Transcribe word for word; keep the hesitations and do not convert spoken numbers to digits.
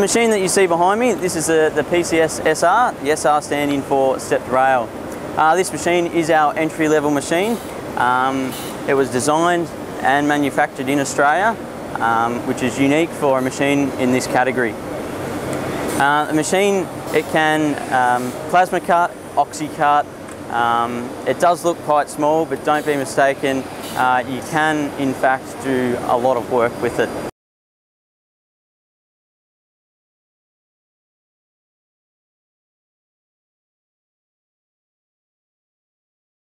machine that you see behind me, this is the, the P C S S R, the S R standing for stepped rail. Uh, this machine is our entry-level machine. Um, it was designed and manufactured in Australia, um, which is unique for a machine in this category. Uh, the machine, it can um, plasma cut, oxy cut. Um, it does look quite small, but don't be mistaken, uh, you can in fact do a lot of work with it.